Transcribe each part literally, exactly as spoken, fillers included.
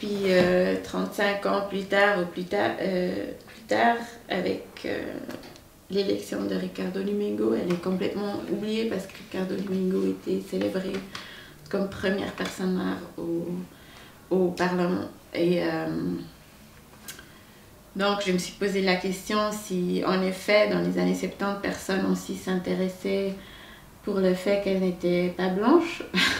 puis euh, trente-cinq ans plus tard, ou plus tard, euh, plus tard avec euh, l'élection de Ricardo Domingo, elle est complètement oubliée parce que Ricardo Domingo était célébré comme première personne noire au, au Parlement. Et euh, donc je me suis posé la question si en effet dans les années soixante-dix personne aussi s'intéressait pour le fait qu'elle n'était pas blanche.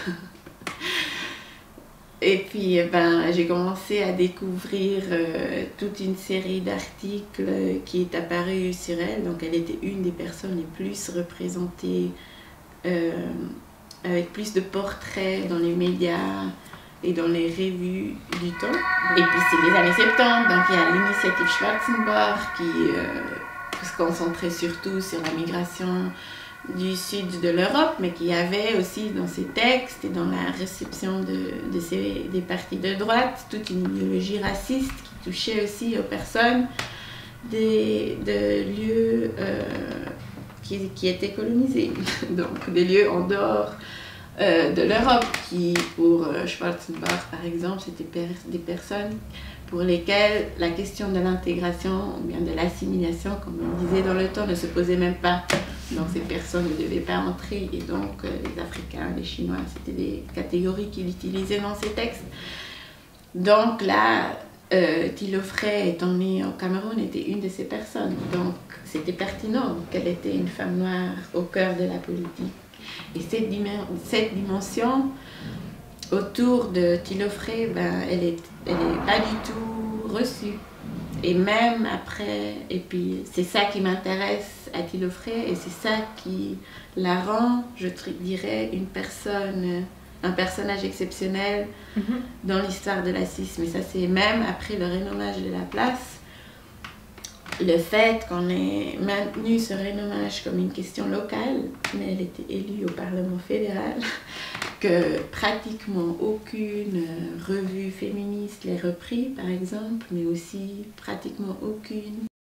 Et puis ben, j'ai commencé à découvrir euh, toute une série d'articles qui est apparue sur elle. Donc elle était une des personnes les plus représentées, euh, avec plus de portraits dans les médias et dans les revues du temps. Et puis c'est les années soixante-dix, donc il y a l'initiative Schwarzenbach qui euh, se concentrait surtout sur la migration du sud de l'Europe, mais qui avait aussi dans ses textes et dans la réception de, de ces, des partis de droite toute une idéologie raciste qui touchait aussi aux personnes des, de lieux euh, qui, qui étaient colonisés, donc des lieux en dehors euh, de l'Europe, qui pour euh, Schwarzenbach par exemple, c'était per, des personnes pour lesquelles la question de l'intégration ou bien de l'assimilation, comme on disait dans le temps, ne se posait même pas. Donc ces personnes ne devaient pas entrer, et donc euh, les Africains, les Chinois, c'était des catégories qu'il utilisait dans ses textes. Donc là, euh, Thilo Frey, étant née au Cameroun, était une de ces personnes. Donc c'était pertinent qu'elle était une femme noire au cœur de la politique. Et cette, dim cette dimension autour de Thilo Frey, ben, elle n'est elle est pas du tout reçue. Et même après, et puis c'est ça qui m'intéresse à Thilo Frey, et c'est ça qui la rend, je dirais, une personne, un personnage exceptionnel mm-hmm. dans l'histoire de racisme. Et ça, c'est même après le renommage de la place, le fait qu'on ait maintenu ce renommage comme une question locale, mais elle était élue au Parlement fédéral, que pratiquement aucune revue féministe l'ait repris, par exemple, mais aussi pratiquement aucune